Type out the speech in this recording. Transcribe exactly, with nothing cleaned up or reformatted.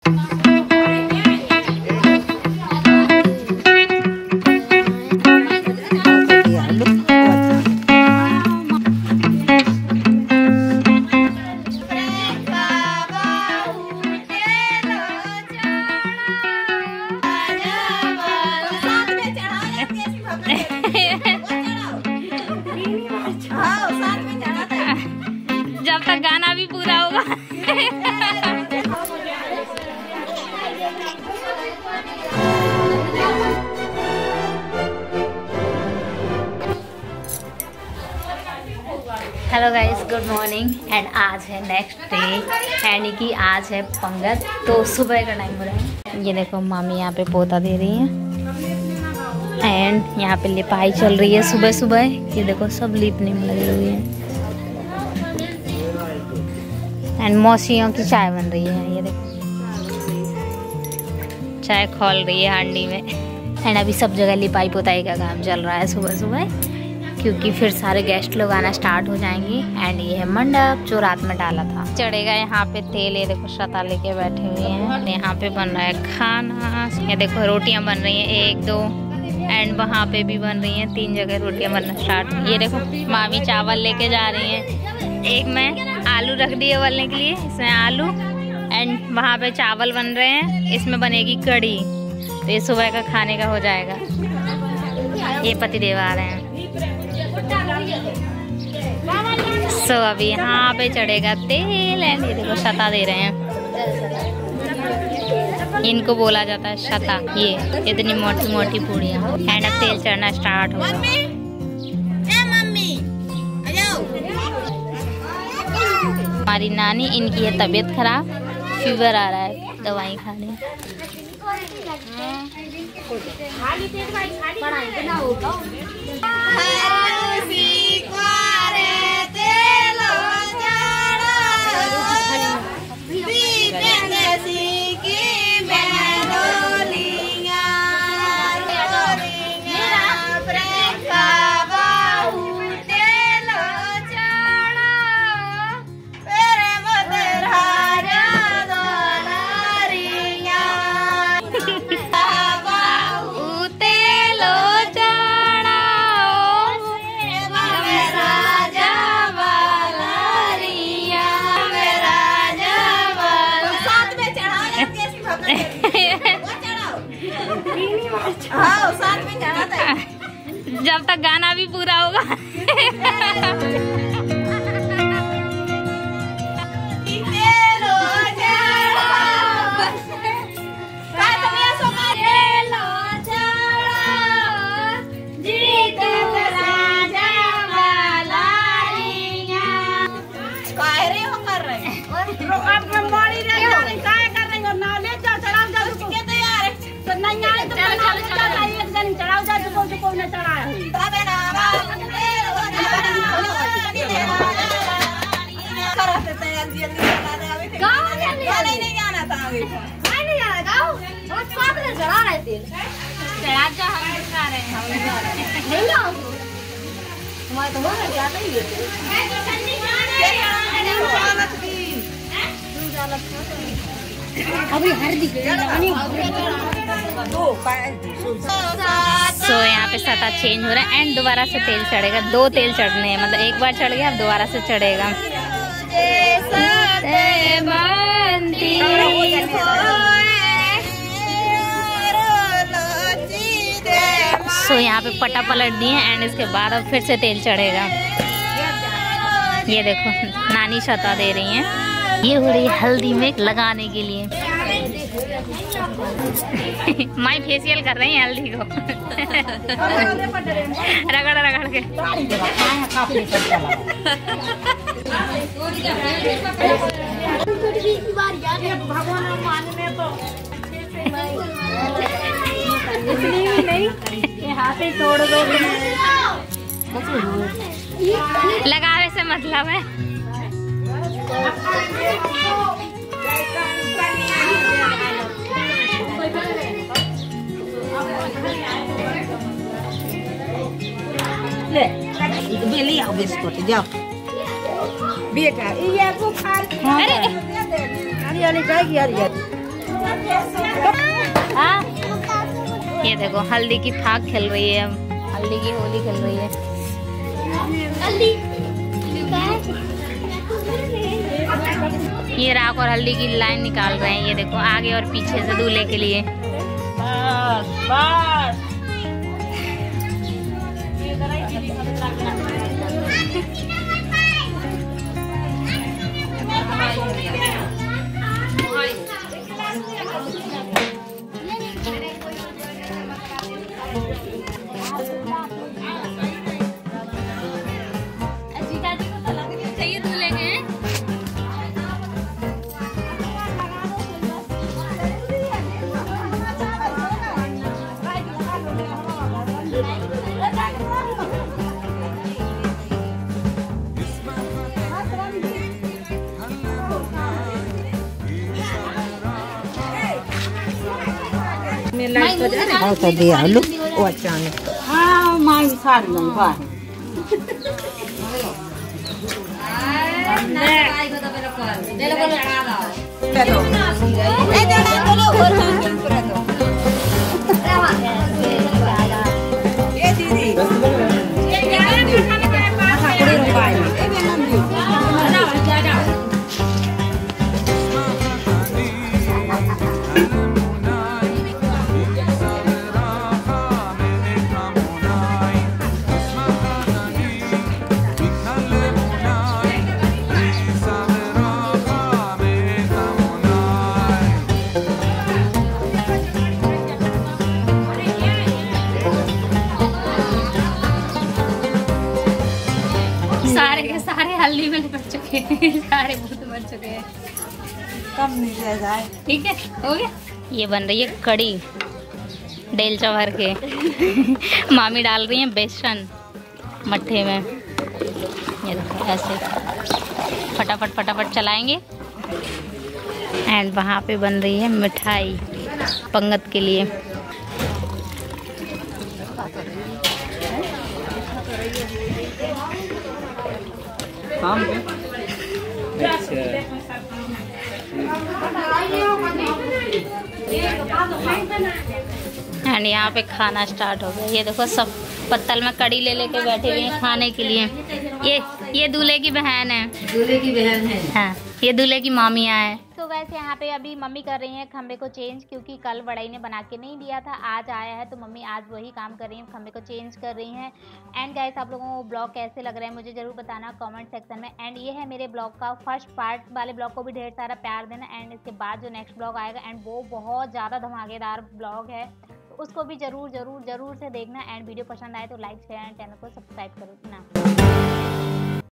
जब तक गाना भी पूरा होगा। Hello guys, good morning. And आज है नेक्स्ट डे, यानी कि आज है पंगत। तो सुबह का टाइम हो रहा है। ये देखो मामी यहाँ पे पौधा दे रही है एंड यहाँ पे लिपाई चल रही है सुबह सुबह। ये देखो सब लिपने में लगी हुई है एंड मौसियों की चाय बन रही है। ये देखो चाय खोल रही है हांडी में। एंड अभी सब जगह लिपाई पोताई का काम चल रहा है सुबह सुबह, क्योंकि फिर सारे गेस्ट लोग आना स्टार्ट हो जाएंगे। एंड ये है मंडप जो रात में डाला था। चढ़ेगा यहाँ पे तेल। ये देखो श्रद्धा लेके बैठे हुए हैं। यहाँ पे बन रहा है खाना। ये देखो रोटियां बन रही हैं, एक दो एंड वहाँ पे भी बन रही हैं। तीन जगह रोटियां बनना स्टार्ट। ये देखो मामी चावल लेके जा रही हैं। एक में आलू रख दिए उबलने के लिए, इसमें आलू एंड वहाँ पे चावल बन रहे हैं। इसमें बनेगी कढ़ी। तो ये सुबह का खाने का हो जाएगा। ये पतिदेव आ रहे हैं। सो so, अभी यहाँ पे चढ़ेगा तेल एंड ये देखो शता दे रहे हैं। इनको बोला जाता है शता। ये इतनी मोटी मोटी पूड़ियाँ एंड अब तेल चढ़ना स्टार्ट होगा। हमारी नानी, इनकी है तबीयत खराब, फीवर आ रहा है, दवाई खा रही है। जब तक गाना भी पूरा होगा। सो so, यहाँ पे सता चेंज हो रहा है एंड दोबारा से तेल चढ़ेगा। दो तेल चढ़ने हैं, मतलब एक बार चढ़ गया अब दोबारा से चढ़ेगा। सो so, यहाँ पे पटा पलट दिए एंड इसके बाद अब फिर से तेल चढ़ेगा। ये देखो नानी शता दे रही हैं। ये हो रही है हल्दी में लगाने के लिए। माई फेशियल कर रही हैं हल्दी को। रगड़ रगड़ के। लगावे से मतलब है। ले आओ बिस्कुट जाओ बेटा। ये को खा अरे अरे जाएगी यार। हाँ ये देखो हल्दी की फाक खेल रही है, अब हल्दी की होली खेल रही है। ये राख और हल्दी की लाइन निकाल रहे हैं, ये देखो आगे और पीछे से दूल्हे के लिए। बस बस तो दिया लो वो अचानक हाँ माई सार नहीं बाहर सारे के सारे हल्दी में लिपट चुके हैं, सारे भूत मर चुके हैं। कम नहीं जाए ठीक है हो गया। ये बन रही है कड़ी डेलचा भर के मामी डाल रही हैं बेसन मट्ठे में, ये देखो ऐसे फटाफट फटाफट चलाएंगे। एंड वहाँ पे बन रही है मिठाई पंगत के लिए। एंड यहाँ पे खाना स्टार्ट हो गया। ये देखो सब पत्तल में कड़ी ले लेके बैठे हुए हैं खाने के लिए। ये ये दूल्हे की बहन है, दूल्हे की बहन है। हाँ ये दूल्हे की मामियाँ हैं। तो वैसे यहाँ पे अभी मम्मी कर रही हैं खम्बे को चेंज, क्योंकि कल बड़ाई ने बना के नहीं दिया था, आज आया है तो मम्मी आज वही काम कर रही हैं, खम्बे को चेंज कर रही हैं। एंड गाइस आप लोगों को ब्लॉग कैसे लग रहा है मुझे ज़रूर बताना कमेंट सेक्शन में। एंड ये है मेरे ब्लॉग का फर्स्ट पार्ट, वाले ब्लॉग को भी ढेर सारा प्यार देना। एंड इसके बाद जो नेक्स्ट ब्लॉग आएगा एंड वो बहुत ज़्यादा धमाकेदार ब्लॉग है, तो उसको भी ज़रूर ज़रूर ज़रूर से देखना। एंड वीडियो पसंद आए तो लाइक शेयर एंड चैनल को सब्सक्राइब करो ना।